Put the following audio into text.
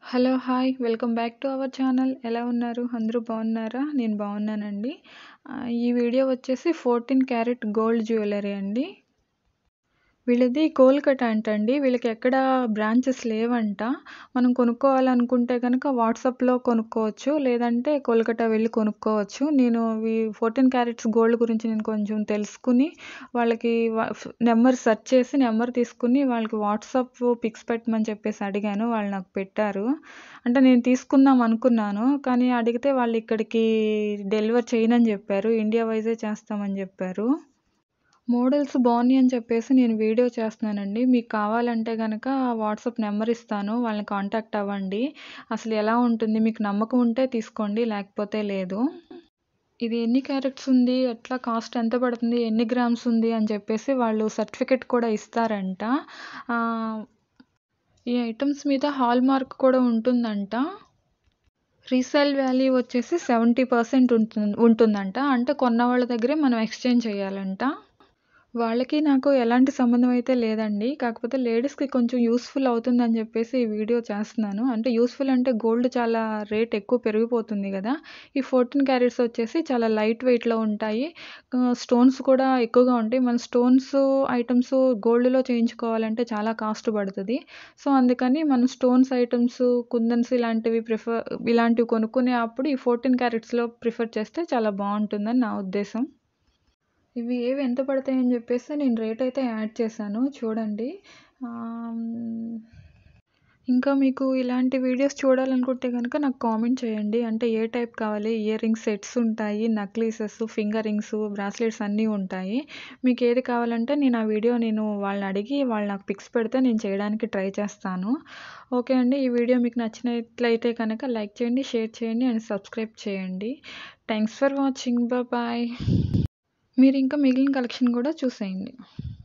Hello! Hi! Welcome back to our channel. ఎలా ఉన్నారు? అందరూ బాగున్నారా? నేను బాగున్నానండి. ఈ వీడియో వచ్చేసి 14 క్యారెట్ గోల్డ్ జ్యువెలరీ అండి. వీళ్ళది కోల్‌కతా అంటండి. వీళ్ళకి ఎక్కడ బ్రాంచెస్ లేవంట. మనం కొనుక్కోవాలనుకుంటే గనక వాట్సాప్‌లో కొనుక్కోవచ్చు. లేదంటే కోల్‌కతా వెళ్లి కొనుక్కోవచ్చు. నేను 14 క్యారెట్స్ గోల్డ్ గురించి నేను కొంచెం తెలుసుకొని వాళ్ళకి నెంబర్ సెర్చ్ చేసి నెంబర్ తీసుకొని వాళ్ళకి వాట్సాప్ పిక్స్ పెట్టమని చెప్పేసి అడిగాను. వాళ్ళు నాకు పెట్టారు. అంటే నేను తీసుకుందాం అనుకున్నాను. కానీ అడిగితే వాళ్ళు ఇక్కడికి డెలివర్ చేయనని చెప్పారు. ఇండియా వైజే చేస్తామని చెప్పారు. మోడల్స్ బావున్నాయి అని చెప్పేసి నేను వీడియో చేస్తున్నానండి. మీకు కావాలంటే గనక వాట్సాప్ నెంబర్ ఇస్తాను. వాళ్ళని కాంటాక్ట్ అవ్వండి. అసలు ఎలా ఉంటుంది? మీకు నమ్మకం ఉంటే తీసుకోండి. లేకపోతే లేదు. ఇది ఎన్ని క్యారెట్స్ ఉంది? ఎట్లా కాస్ట్ ఎంత పడుతుంది? ఎన్ని గ్రామ్స్ ఉంది? అని చెప్పేసి వాళ్ళు సర్టిఫికేట్ కూడా ఇస్తారంట. ఆహ్, ఈ ఐటెమ్స్ మీద హాల్‌మార్క్ కూడా ఉంటుందంట. రీసేల్ వాల్యూ వచ్చేసి 70% ఉంటుందంట. అంటే కొన్న వాళ్ళ దగ్గరే మనం ఎక్స్‌చేంజ్ చేయాలంట. వాళ్ళకి నాకు ఎలాంటి సంబంధం అయితే లేదండి. కాకపోతే లేడీస్‌కి కొంచెం యూజ్‌ఫుల్ అవుతుందని జెప్పేసి ఈ వీడియో చేస్తున్నాను. అంటే యూజ్‌ఫుల్ అంటే గోల్డ్ చాలా రేట్ ఎక్కువ పెరిగిపోతుంది గదా! ఈ 14 క్యారెట్స్ వచ్చేసి చాలా లైట్ వెయిట్‌లో ఉంటాయి. స్టోన్స్ కూడా ఎక్కువగా ఉంటాయి. మన స్టోన్స్ ఐటెమ్స్ గోల్డ్‌లో చేయించుకోవాలంటే చాలా కాస్ట్ పడతది. సో, అందుకని మనం స్టోన్స్ ఐటెమ్స్, కుందన్స్ ఇలాంటివి కొనుక్కునే అప్పుడు ఈ 14 క్యారెట్స్‌లో ప్రిఫర్ చేస్తే చాలా బావుంటుందని నా ఉద్దేశం. ఇవి ఏవి ఎంత పడతాయని జెప్పేసి నేను రేట్ అయితే యాడ్ చేశాను చూడండి. ఆహ్, హ్మ్. ఇంకా మీకు ఇలాంటి వీడియోస్ చూడాలనుకుంటే గనక నాకు కామెంట్ చేయండి. అంటే ఏ టైప్ కావాలి? ఇయర్ రింగ్స్ సెట్స్ ఉంటాయి. నక్లీసెస్, ఫింగర్ రింగ్స్, బ్రాస్లెట్స్ అన్నీ ఉంటాయి. మీకేది కావాలంటే నేను వాళ్ళని అడిగి వాళ్ళు నాకు పిక్స్ పెడితే నేను చేయడానికి ట్రై చేస్తాను. ఓకే అండి. ఈ వీడియో మీకు నచ్చినట్లయితే కనుక లైక్ చేయండి, షేర్ చేయండి అండ్ సబ్స్క్రైబ్ చేయండి. Thanks for watching. బాయ్. మీరింకా మిగిలిన కలెక్షన్ గూడా చూసేయండి.